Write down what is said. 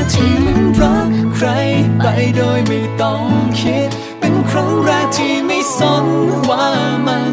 ที่มันรักใครไปโดยไม่ต้องคิดเป็นครั้งแรกที่ไม่สนว่ามัน